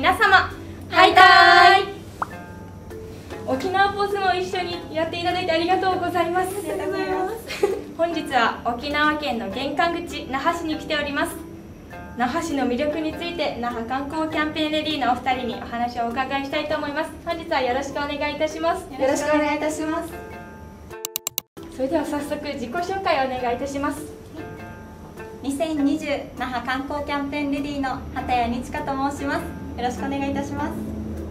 皆様ハイタイ。沖縄ポーズも一緒にやっていただいてありがとうございます。 ありがとうございます。 本日は沖縄県の玄関口那覇市に来ております。那覇市の魅力について那覇観光キャンペーンレディーのお二人にお話をお伺いしたいと思います。本日はよろしくお願いいたします。 よろしくお願いいたします。 それでは早速自己紹介をお願いいたします。 2020那覇観光キャンペーンレディーの畑谷日香と申します。よろしくお願いいたします。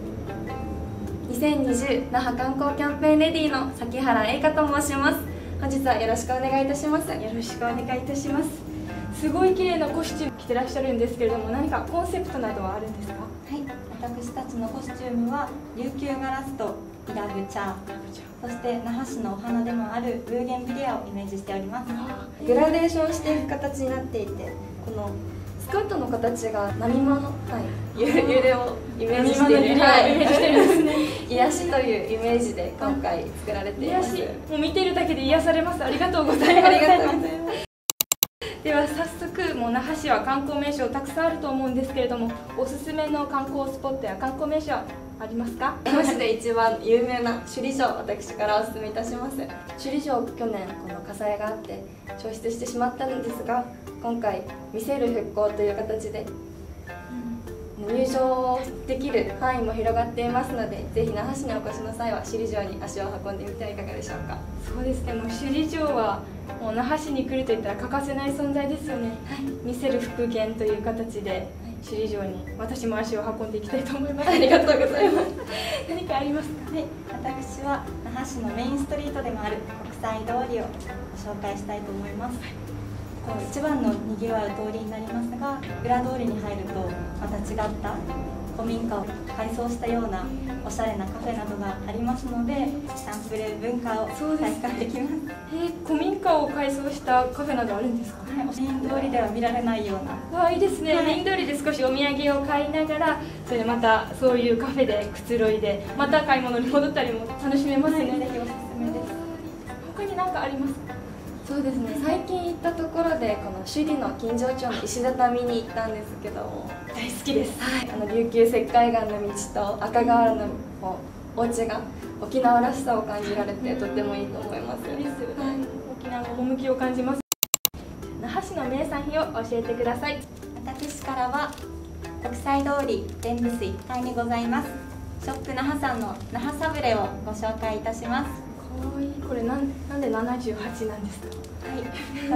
2020那覇観光キャンペーンレディーの崎原栄香と申します。本日はよろしくお願いいたします。 よろしくお願いいたします。すごい綺麗なコスチューム着てらっしゃるんですけれども、何かコンセプトなどはあるんですか？ はい、私たちのコスチュームは琉球ガラスとイラブチャー、そして那覇市のお花でもあるブーゲンビリアをイメージしております。 グラデーションしていく形になっていて、このスカートの形が波間の、揺れをイメージしている、癒しというイメージで今回作られています。 もう見てるだけで癒されます。ありがとうございます。 ありがとうございます。 では早速、もう那覇市は観光名所たくさんあると思うんですけれども、おすすめの観光スポットや観光名所ありますか？ 那覇市で一番有名な首里城、私からお勧めいたします。首里城、去年この火災があって焼失してしまったのですが、今回見せる復興という形で入場できる範囲も広がっていますので、ぜひ那覇市にお越しの際は首里城に足を運んでみてはいかがでしょうか。 そうですね、もう首里城はもう那覇市に来るといったら欠かせない存在ですよね。見せる復元という形で首里城に私も足を運んでいきたいと思います。 ありがとうございます。 何かありますか？ はい、私は那覇市のメインストリートでもある国際通りをご紹介したいと思います。一番のにぎわう通りになりますが、裏通りに入るとまた違った古民家を改装したようなおしゃれなカフェなどがありますので、サンプル文化を体感できます。 古民家を改装したカフェなどあるんですか？ はい、メイン通りでは見られないような。 いいですね、メイン通りで少しお土産を買いながら、それでまたそういうカフェでくつろいで、また買い物に戻ったりも楽しめますね。 ぜひおすすめです。 他に何かありますか？ そうですね、最近行ったところでこの首里の金城町の石畳に行ったんですけども、 大好きです。 琉球石灰岩の道と赤瓦のお家が沖縄らしさを感じられてとてもいいと思います。 いいですよね、沖縄の趣を感じます。那覇市の名産品を教えてください。 私からは国際通り天部市1階にございますショップ那覇さんの那覇サブレをご紹介いたします。 かわいい。これなんで78なんですか？ はい、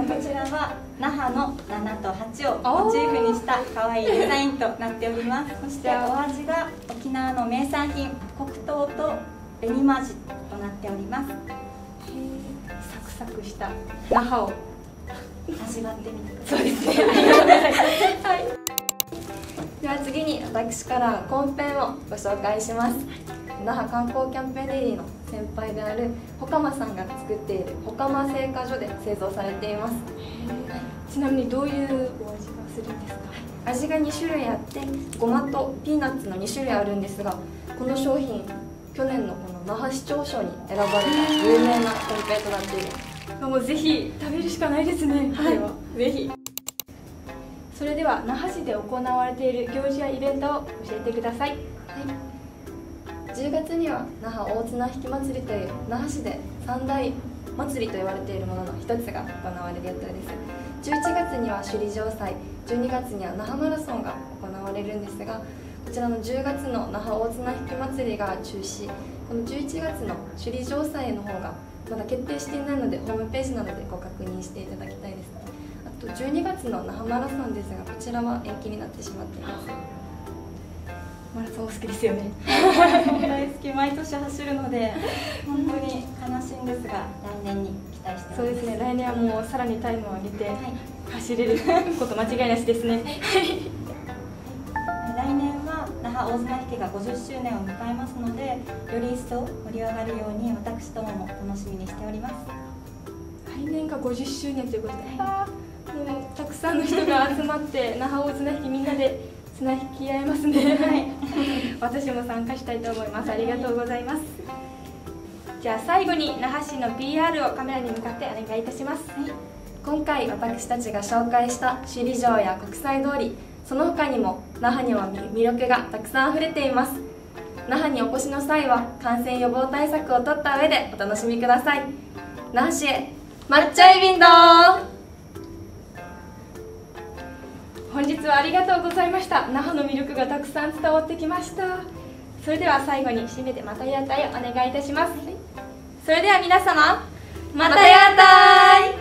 こちらは那覇の7と8をモチーフにした可愛いデザインとなっております。そしてお味が沖縄の名産品黒糖と紅まじとなっております。 サクサクした那覇を味わってみてください。 そうですね、ありがとうございます。 では次に私からコンペンをご紹介します。那覇観光キャンペーンレディーの先輩であるほかまさんが作っているほかま製菓所で製造されています。 ちなみにどういうお味がするんですか？ 味が2種類あって、ごまとピーナッツの2種類あるんですが、この商品去年のこの那覇市長賞に選ばれた有名なコンペイとなっています。 もうぜひ食べるしかないですね。 はい、 ぜひ。それでは那覇市で行われている行事やイベントを教えてください。 10月には那覇大綱引き祭りという那覇市で三大祭りと言われているものの一つが行われる予定です。11月には首里城祭、12月には那覇マラソンが行われるんですが、こちらの10月の那覇大綱引き祭りが中止、この11月の首里城祭の方がまだ決定していないので、ホームページなどでご確認していただきたいです。あと12月の那覇マラソンですが、こちらは延期になってしまっています。 マラソンお好きですよね。 大好き、毎年走るので本当に悲しいんですが、来年に期待しております。 そうですね、来年はもうさらにタイムを上げて走れること間違いなしですね。 来年は那覇大綱引きが50周年を迎えますので、より一層盛り上がるように私どもも楽しみにしております。 来年が50周年ということで、もうたくさんの人が集まって那覇大綱引きみんなで綱引き合いますね。私も参加したいと思います。ありがとうございます。じゃあ最後に那覇市の PR をカメラに向かってお願いいたします。 今回私たちが紹介した首里城や国際通り、その他にも那覇には魅力がたくさんあふれています。那覇にお越しの際は感染予防対策を取った上でお楽しみください。那覇市へマッチョイビンドー。 本日はありがとうございました。那覇の魅力がたくさん伝わってきました。それでは最後に締めてまた屋台をお願いいたします。それでは皆様、また屋台。